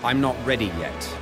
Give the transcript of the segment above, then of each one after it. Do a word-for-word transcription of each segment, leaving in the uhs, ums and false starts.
I'm not ready yet.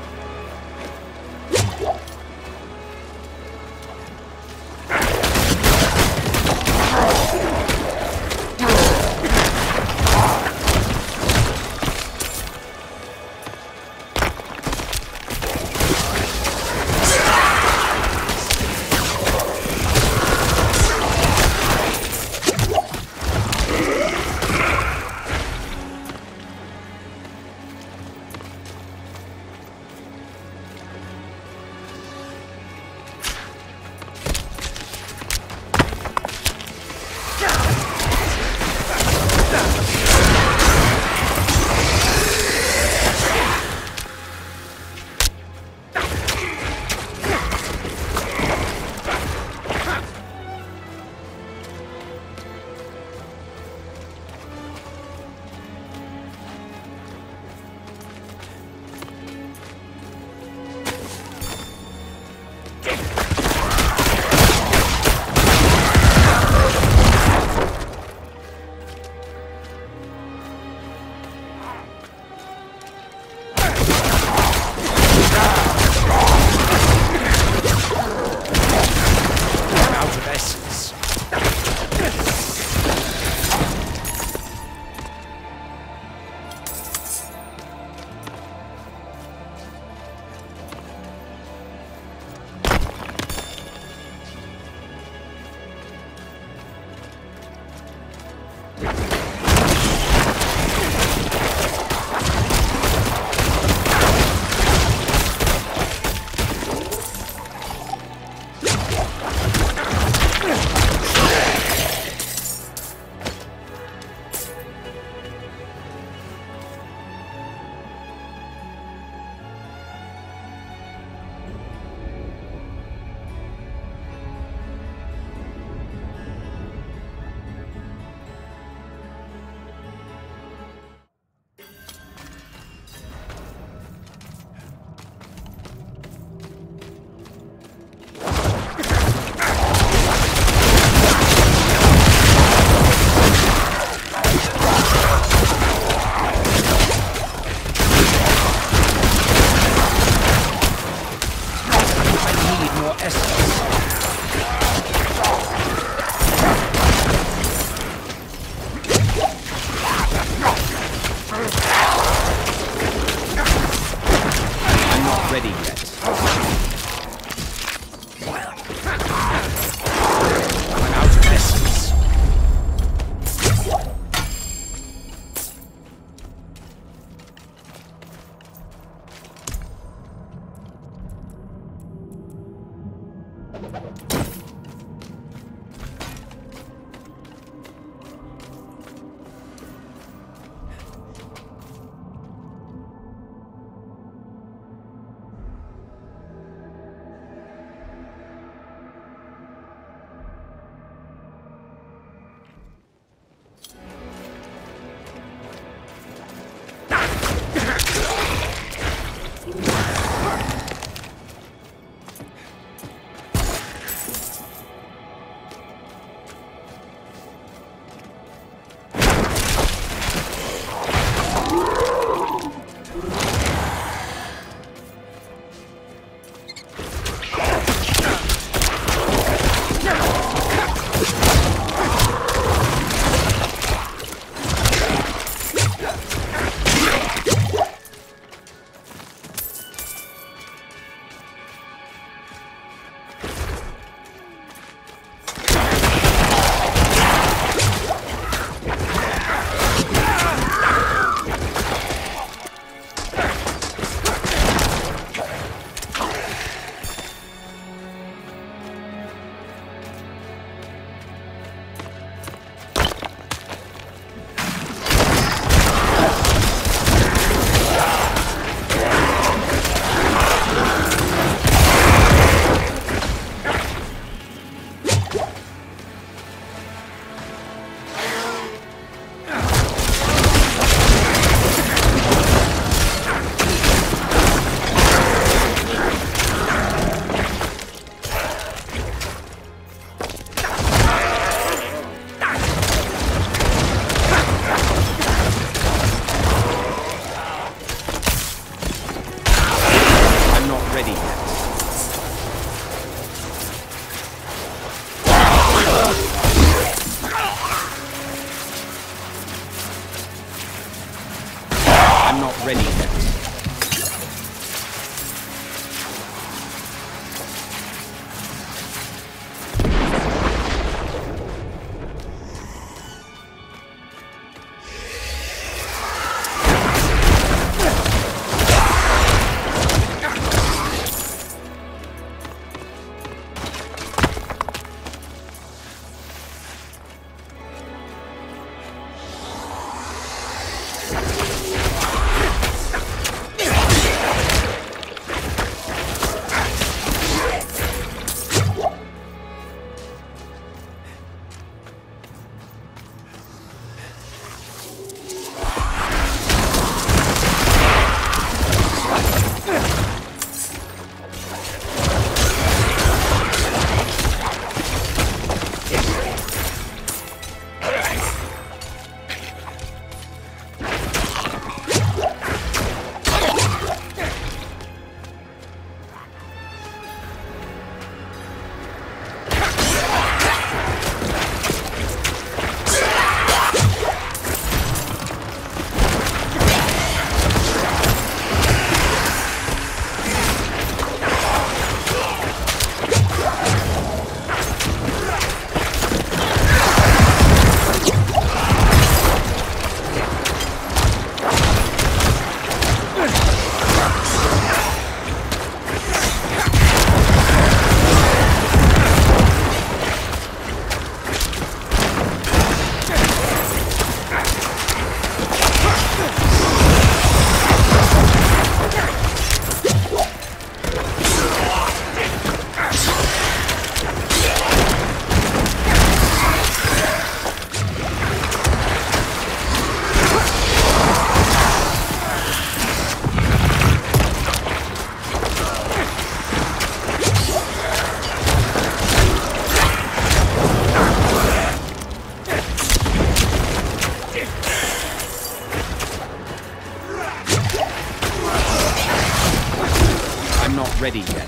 ready yet.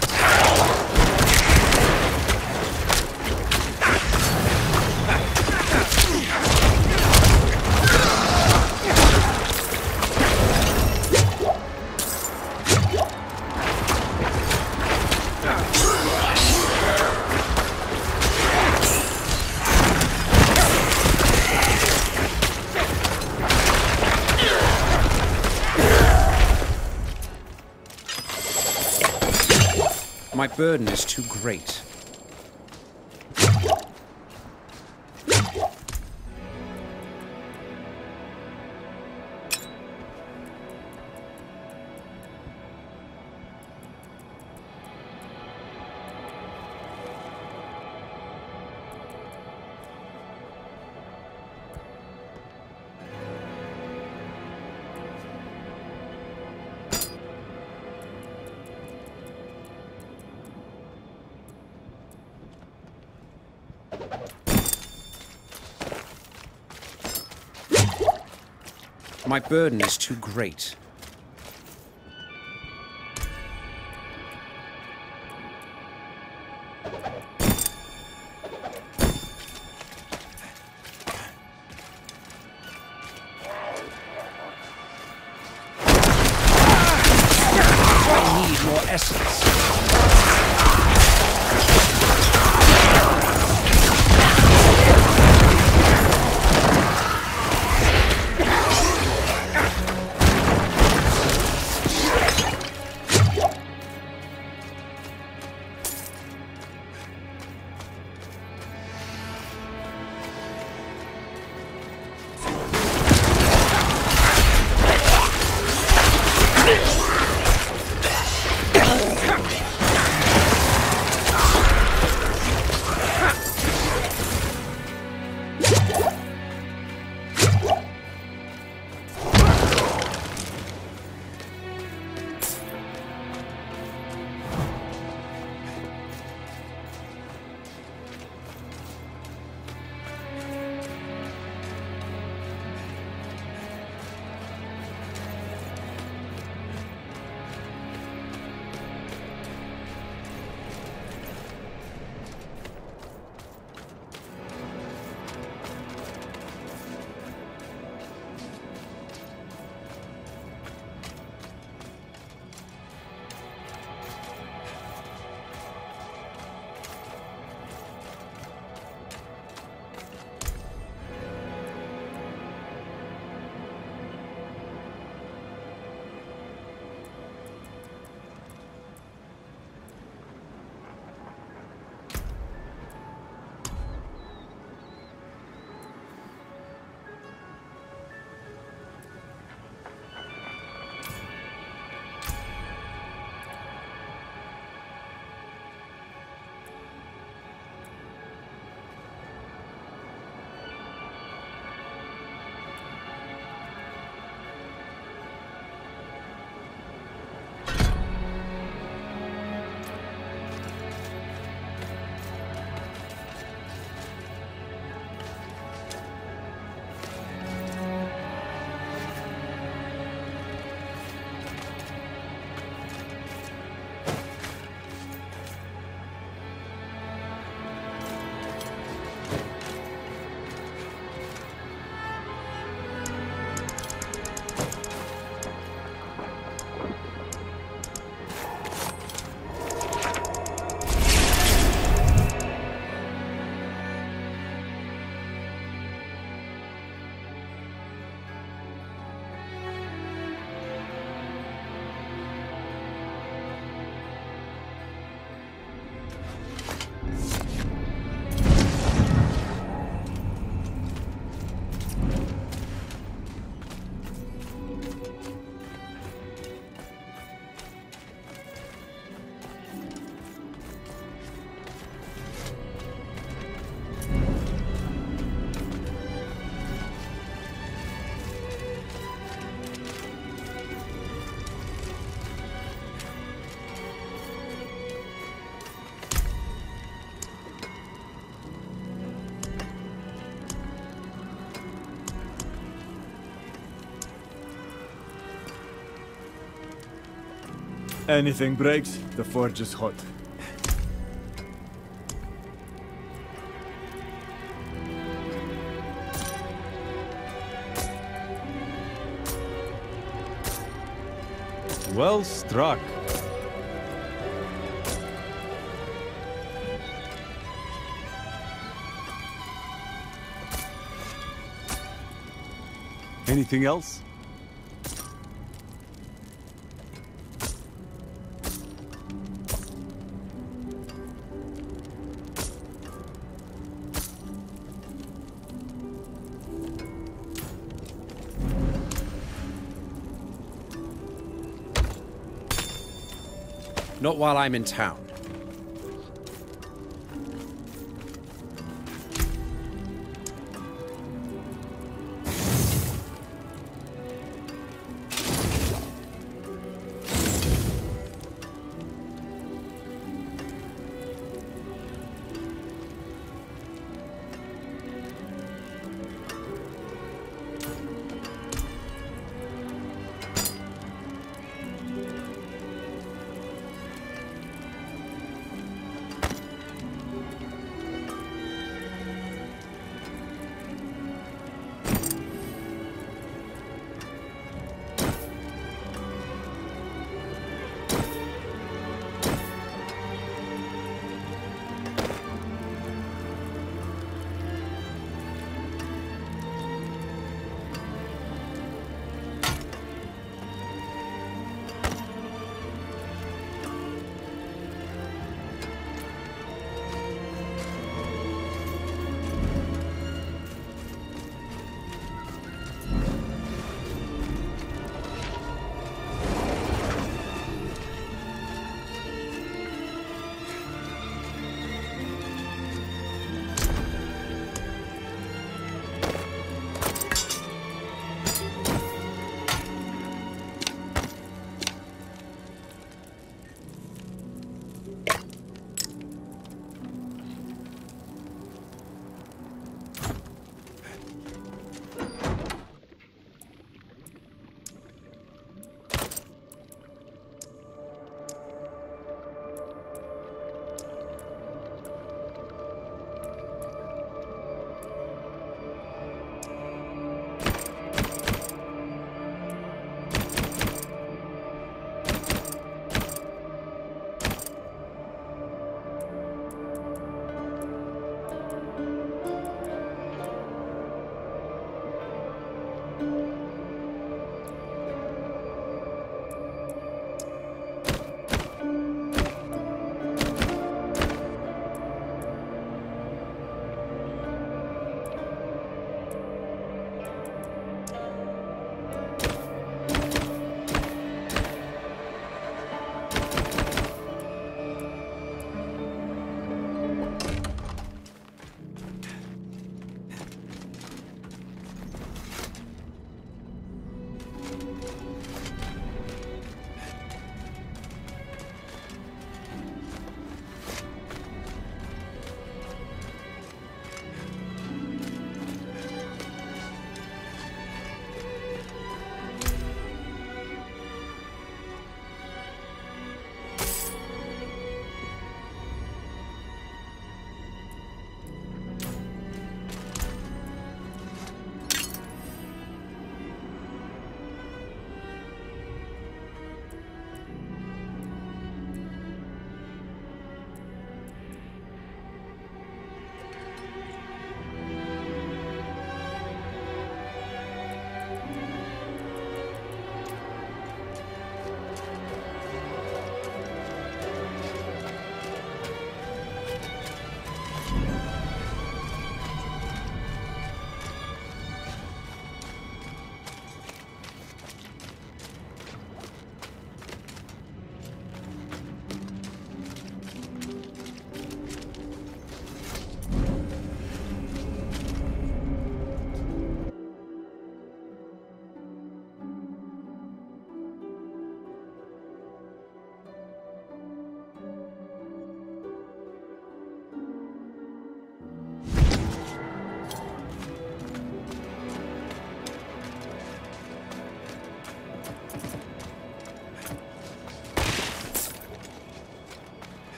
My burden is too great. My burden is too great. I need more essence. Anything breaks, the forge is hot. Well struck. Anything else? Not while I'm in town.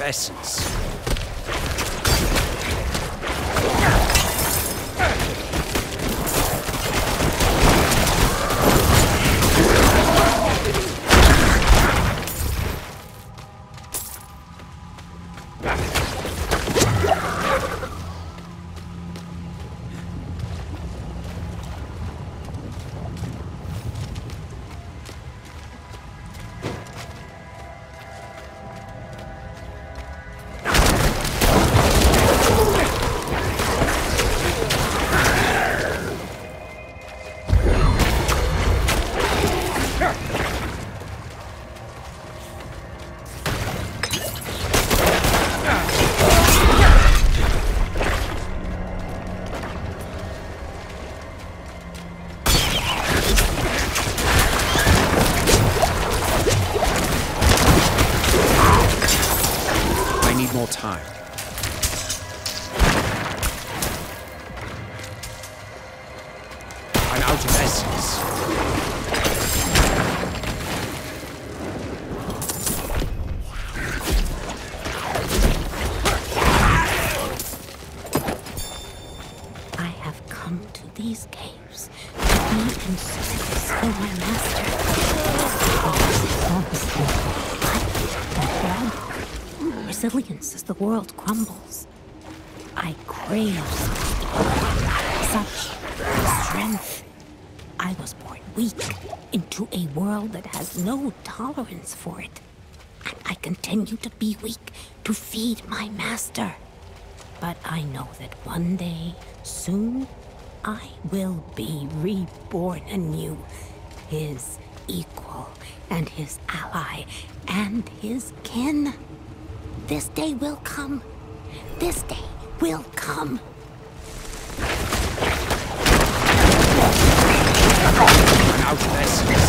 essence. More time. I'm out of essence. I have come to these caves to be in service for my master. Resilience as the world crumbles. I crave such strength. I was born weak into a world that has no tolerance for it. And I continue to be weak to feed my master. But I know that one day, soon, I will be reborn anew. His equal and his ally and his kin. This day will come. This day will come. I'm out of essence.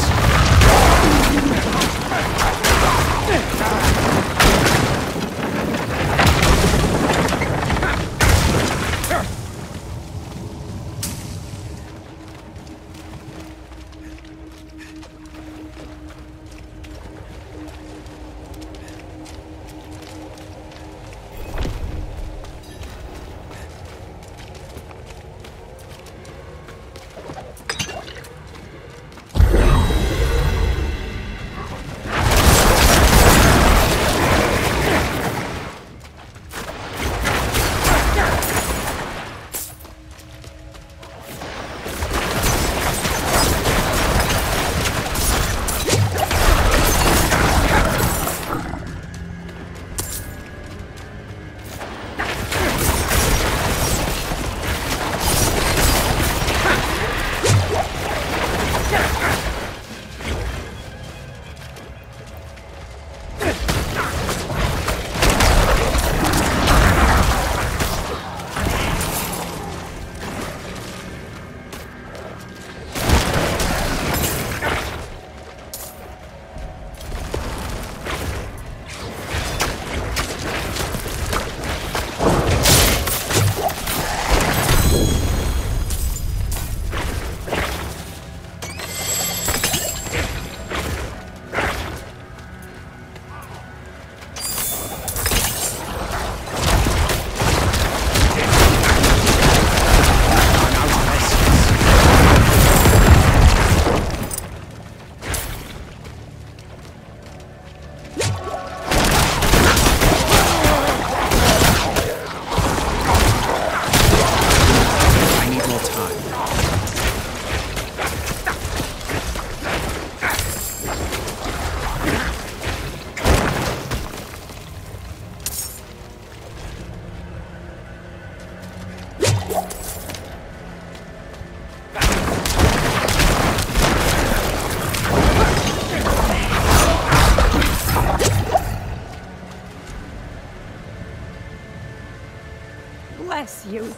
Bless you.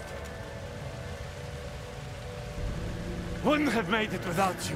Wouldn't have made it without you.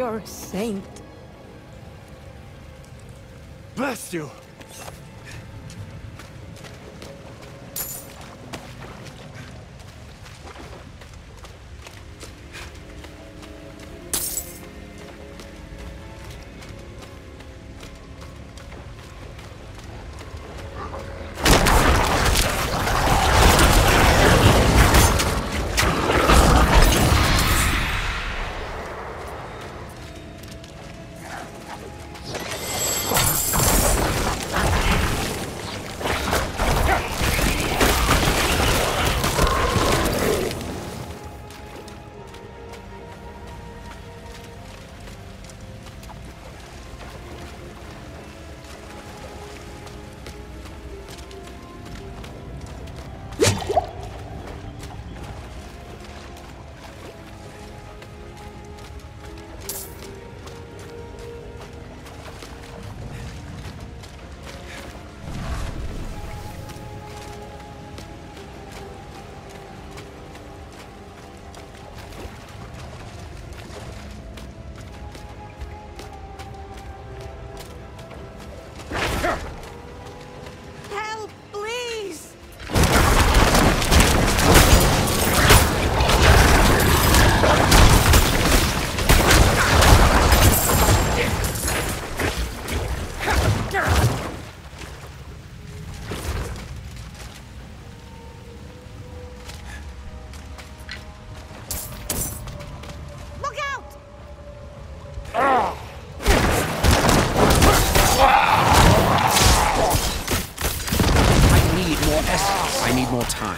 You're a saint. Bless you! Help, please! Look out! I need more essence. I need more time.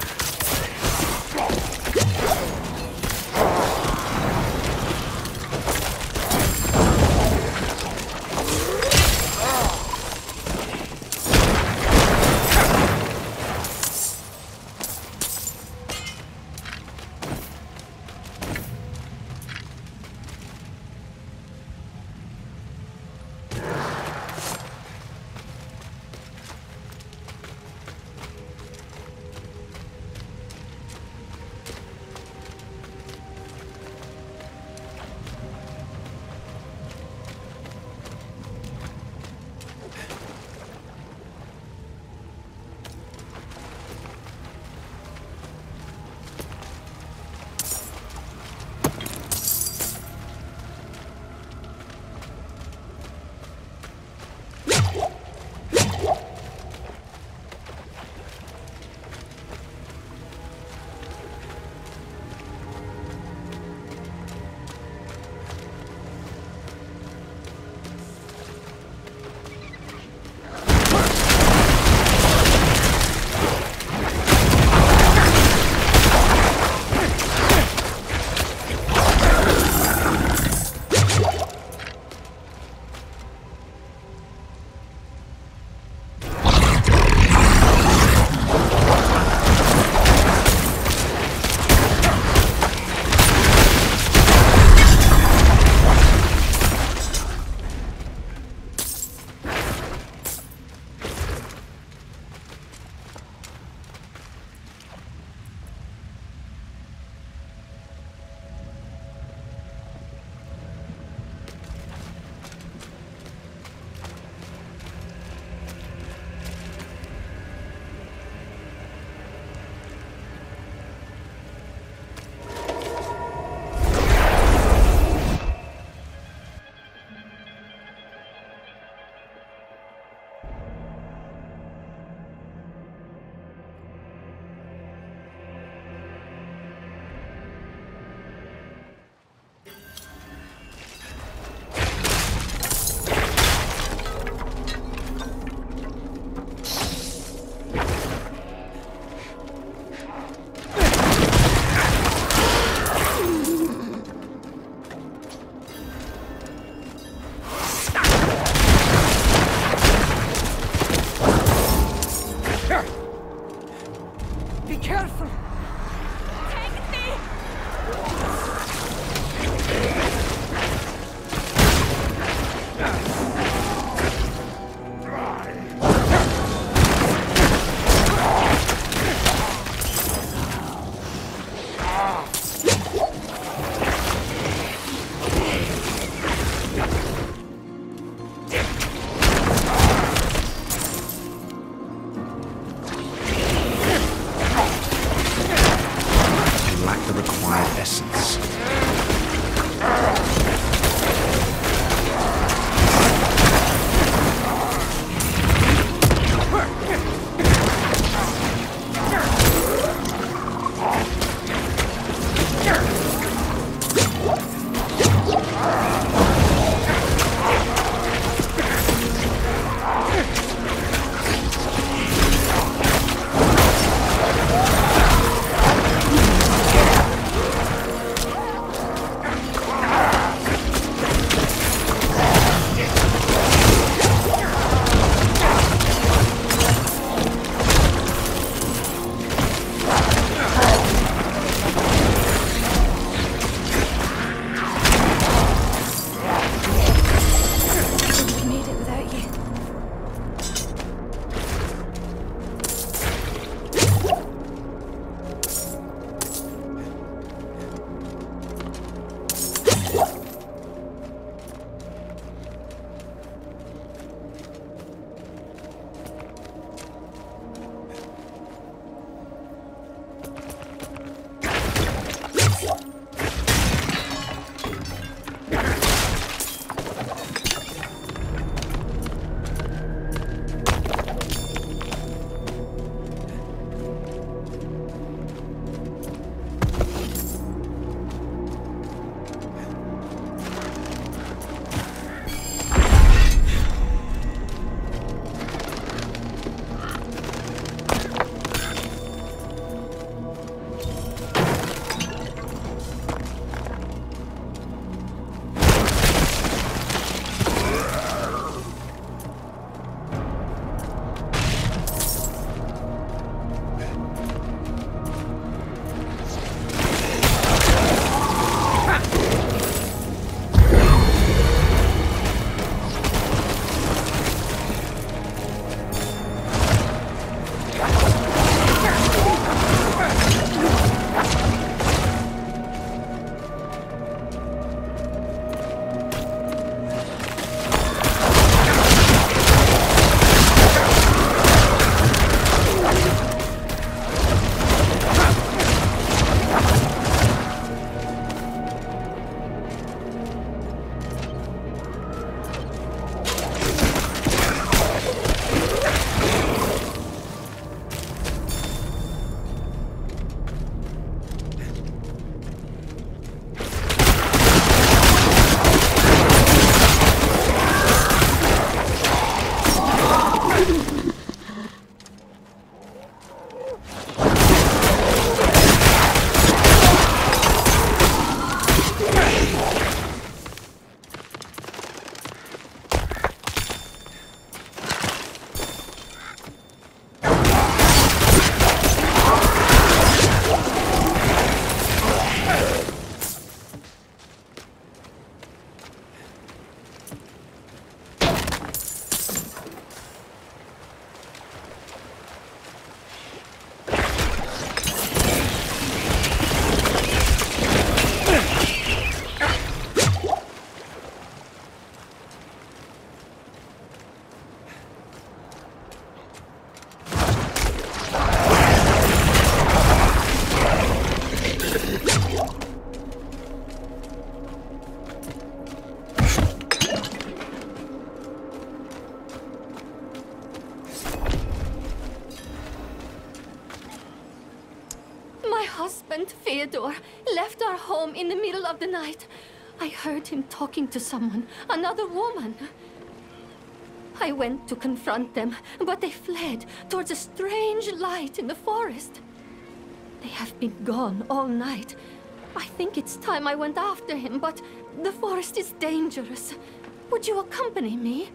husband, Theodore, left our home in the middle of the night. I heard him talking to someone, another woman. I went to confront them, but they fled towards a strange light in the forest. They have been gone all night. I think it's time I went after him, but the forest is dangerous. Would you accompany me?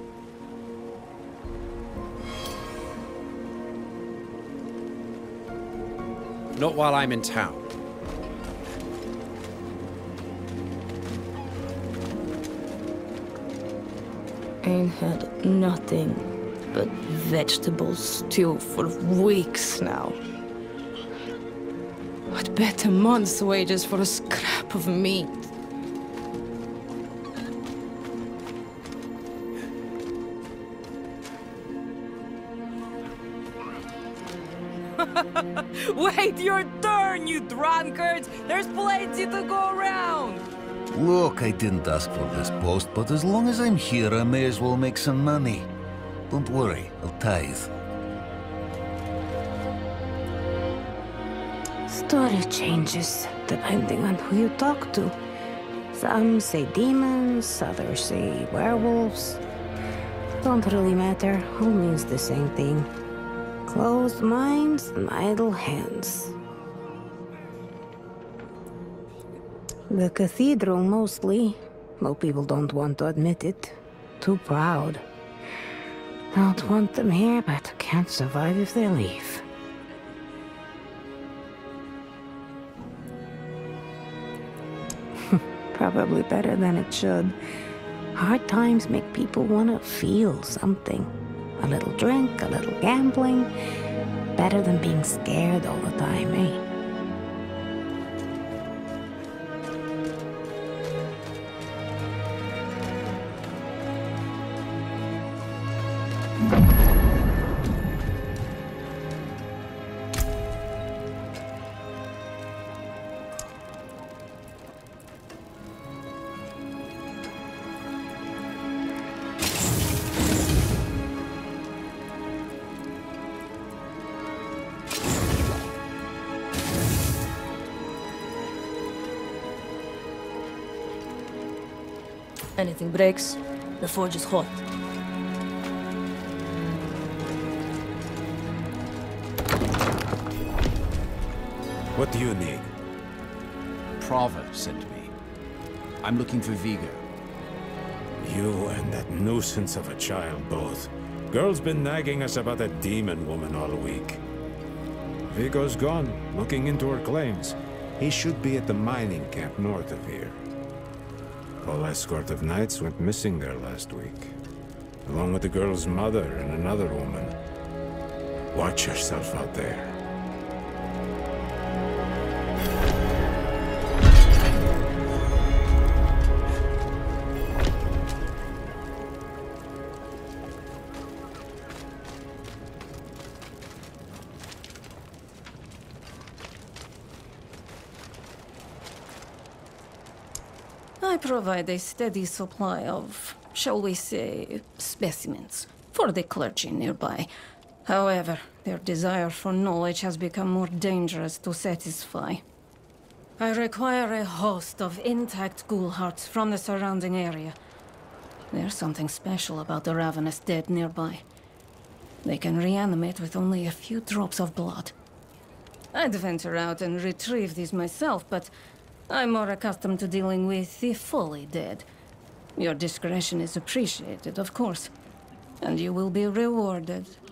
Not while I'm in town. Ain't had nothing but vegetable stew for weeks now. I'd bet a month's wages for a scrap of meat. Wait your turn, you drunkards! There's plenty to go around! Look, I didn't ask for this post, but as long as I'm here, I may as well make some money. Don't worry, I'll tithe. Story changes depending on who you talk to. Some say demons, others say werewolves. Don't really matter, all means the same thing. Closed minds and idle hands. The cathedral, mostly. Though people don't want to admit it. Too proud. Don't want them here, but can't survive if they leave. Probably better than it should. Hard times make people want to feel something. A little drink, a little gambling. Better than being scared all the time, eh? Anything breaks, the forge is hot. What do you need? Prava sent me. I'm looking for Vigo. You and that nuisance of a child both. Girl's been nagging us about that demon woman all week. Vigo's gone, looking into her claims. He should be at the mining camp north of here. Whole escort of knights went missing there last week, along with the girl's mother and another woman. Watch yourself out there. I provide a steady supply of, shall we say, specimens for the clergy nearby. However, their desire for knowledge has become more dangerous to satisfy. I require a host of intact ghoul hearts from the surrounding area. There's something special about the ravenous dead nearby. They can reanimate with only a few drops of blood. I'd venture out and retrieve these myself, but I'm more accustomed to dealing with the fully dead. Your discretion is appreciated, of course, and you will be rewarded.